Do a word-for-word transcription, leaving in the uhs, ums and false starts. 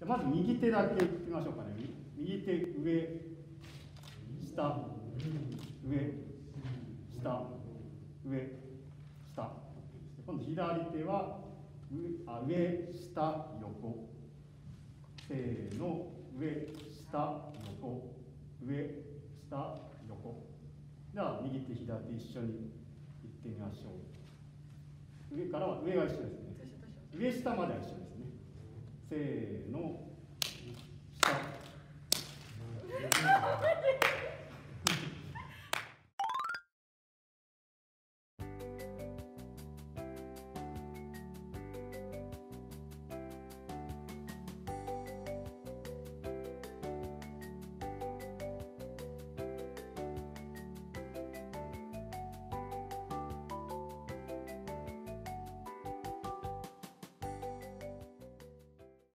まず右手だけいきましょうかね。右手上、下、上、下、上、下。今度左手は上、あ上、下、横。せーの、上、下、横。上、下、横。では右手、左手一緒にいってみましょう。上からは上が一緒ですね。上下までは一緒ですね。せーの、下。